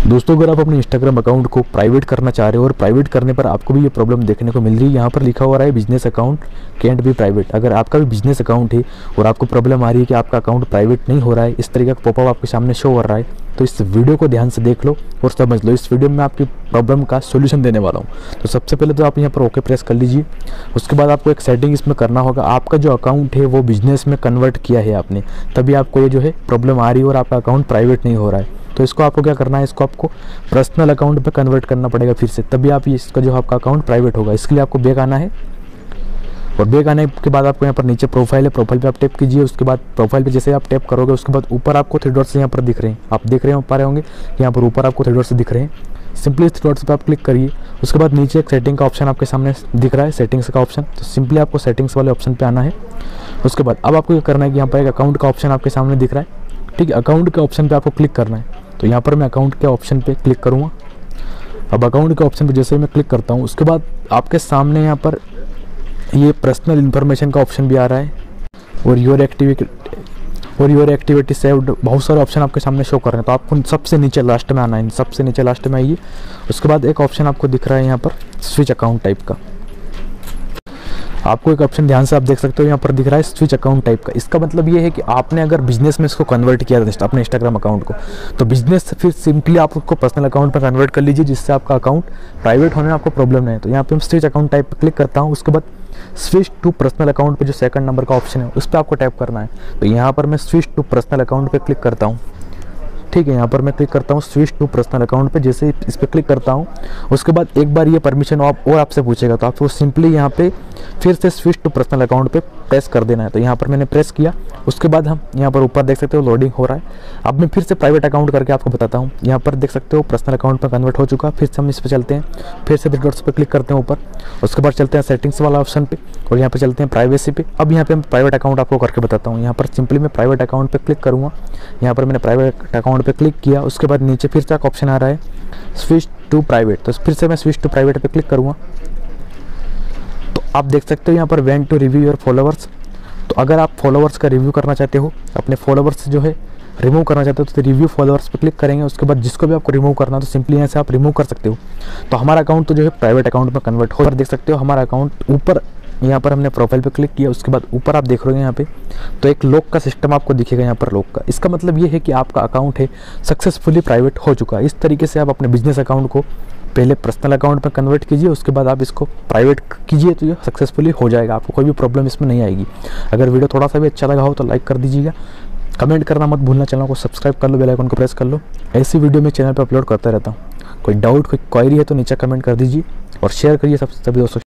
दोस्तों अगर आप अपने इंस्टाग्राम अकाउंट को प्राइवेट करना चाह रहे हो और प्राइवेट करने पर आपको भी ये प्रॉब्लम देखने को मिल रही है, यहाँ पर लिखा हुआ है business account can't be private. अगर आपका भी बिजनेस अकाउंट है और आपको प्रॉब्लम आ रही है कि आपका अकाउंट प्राइवेट नहीं हो रहा है, इस तरीके का पॉपअप आपके सामने शो कर रहा है, तो इस वीडियो को ध्यान से देख लो और समझ लो। इस वीडियो में आपकी प्रॉब्लम का सोल्यूशन देने वाला हूँ। तो सबसे पहले तो आप यहाँ पर ओके प्रेस कर लीजिए। उसके बाद आपको एक सेटिंग इसमें करना होगा। आपका जो अकाउंट है वो बिजनेस में कन्वर्ट किया है आपने, तभी आपको ये जो है प्रॉब्लम आ रही है और आपका अकाउंट प्राइवेट नहीं हो रहा है। तो इसको आपको क्या करना है, इसको आपको पर्सनल अकाउंट पे कन्वर्ट करना पड़ेगा फिर से, तभी आप इसका जो आपका अकाउंट प्राइवेट होगा। इसके लिए आपको बैक आना है और बैक आने के बाद आपको यहाँ पर नीचे प्रोफाइल है, प्रोफाइल पे आप टैप कीजिए। उसके बाद प्रोफाइल पे जैसे आप टैप करोगे उसके बाद ऊपर आपको 3 डॉट्स यहाँ पर दिख रहे हैं, आप देख रहे हो पा रहे होंगे, यहाँ पर ऊपर आपको 3 डॉट्स दिख रहे हैं। सिंपली इस 3 डॉट्स पे आप क्लिक करिए। उसके बाद नीचे एक सेटिंग का ऑप्शन आपके सामने दिख रहा है, सेटिंग्स का ऑप्शन। तो सिंपली आपको सेटिंग्स वाले ऑप्शन पे आना है। उसके बाद अब आपको ये करना है कि यहाँ पर एक अकाउंट का ऑप्शन आपके सामने दिख रहा है, ठीक है। अकाउंट के ऑप्शन पे आपको क्लिक करना है। तो यहाँ पर मैं अकाउंट के ऑप्शन पे क्लिक करूँगा। अब अकाउंट के ऑप्शन पे जैसे मैं क्लिक करता हूँ उसके बाद आपके सामने यहाँ पर ये पर्सनल इन्फॉर्मेशन का ऑप्शन भी आ रहा है और योर एक्टिविटी सेव्ड, बहुत सारे ऑप्शन आपके सामने शो कर रहे हैं। तो आपको सबसे नीचे लास्ट में आना है, सबसे नीचे लास्ट में आइए। उसके बाद एक ऑप्शन आपको दिख रहा है यहाँ पर स्विच अकाउंट टाइप का। आपको एक ऑप्शन ध्यान से आप देख सकते हो यहाँ पर दिख रहा है स्विच अकाउंट टाइप का। इसका मतलब ये है कि आपने अगर बिजनेस में इसको कन्वर्ट किया था अपने इंस्टाग्राम अकाउंट को, तो बिजनेस से फिर सिंपली आप उसको पर्सनल अकाउंट पर कन्वर्ट कर लीजिए, जिससे आपका अकाउंट प्राइवेट होने में आपको प्रॉब्लम नहीं है। तो यहाँ पे हम स्विच अकाउंट टाइप पर क्लिक करता हूँ। उसके बाद स्विच टू पर्सनल अकाउंट पे जो सेकंड नंबर का ऑप्शन है उस पर आपको टैप करना है। तो यहाँ पर मैं स्विच टू पर्सनल अकाउंट पे क्लिक करता हूँ, ठीक है। यहाँ पर मैं क्लिक करता हूँ स्विच टू पर्सनल अकाउंट पे। जैसे इस पर क्लिक करता हूँ उसके बाद एक बार ये परमिशन और आपसे पूछेगा, तो आपको सिंपली यहाँ पे फिर से स्विच टू पर्सनल अकाउंट पे प्रेस कर देना है। तो यहाँ पर मैंने प्रेस किया। उसके बाद हम यहाँ पर ऊपर देख सकते हो लोडिंग हो रहा है। अब मैं फिर से प्राइवेट अकाउंट करके आपको बताता हूँ। यहाँ पर देख सकते हो पर्सनल अकाउंट पर कन्वर्ट हो चुका। फिर से हम इस पर चलते हैं, फिर से 3 डॉट्स पे क्लिक करते हैं ऊपर। उसके बाद चलते हैं सेटिंग्स वाला ऑप्शन पे और यहाँ पे चलते हैं प्राइवेसी पे। अब यहाँ पे मैं प्राइवेट अकाउंट आपको करके बताता हूँ। यहाँ पर सिंपली मैं प्राइवेट अकाउंट पे क्लिक करूँगा। यहाँ पर मैंने प्राइवेट अकाउंट पे क्लिक किया। उसके बाद नीचे फिर से एक ऑप्शन आ रहा है स्विच टू प्राइवेट। तो फिर से मैं स्विच टू प्राइवेट पे क्लिक करूँगा। तो आप देख सकते हो यहाँ पर went to review your followers. तो अगर आप फॉलोवर्स का रिव्यू करना चाहते हो, अपने फॉलोवर्स जो है रिमूव करना चाहते हो, तो रिव्यू फॉलोवर्स पे क्लिक करेंगे। उसके बाद जिसको भी आपको रिमूव करना है तो सिंपली यहाँ से आप रिमूव कर सकते हो। तो हमारा अकाउंट तो जो है प्राइवेट अकाउंट में कन्वर्ट हो, देख सकते हो हमारा अकाउंट ऊपर यहाँ पर हमने प्रोफाइल पे क्लिक किया। उसके बाद ऊपर आप देख रहे हो यहाँ पे तो एक लॉक का सिस्टम आपको दिखेगा यहाँ पर लॉक का। इसका मतलब ये है कि आपका अकाउंट है सक्सेसफुली प्राइवेट हो चुका है। इस तरीके से आप अपने बिजनेस अकाउंट को पहले पर्सनल अकाउंट में कन्वर्ट कीजिए, उसके बाद आप इसको प्राइवेट कीजिए, तो ये सक्सेसफुली हो जाएगा। आपको कोई भी प्रॉब्लम इसमें नहीं आएगी। अगर वीडियो थोड़ा सा भी अच्छा लगा हो तो लाइक कर दीजिएगा, कमेंट करना मत भूलना, चैनल को सब्सक्राइब कर लो, बेल आइकन को प्रेस कर लो। ऐसी वीडियो मैं चैनल पर अपलोड करता रहता हूँ। कोई डाउट कोई क्वेरी है तो नीचे कमेंट कर दीजिए और शेयर करिए सभी दोस्तों।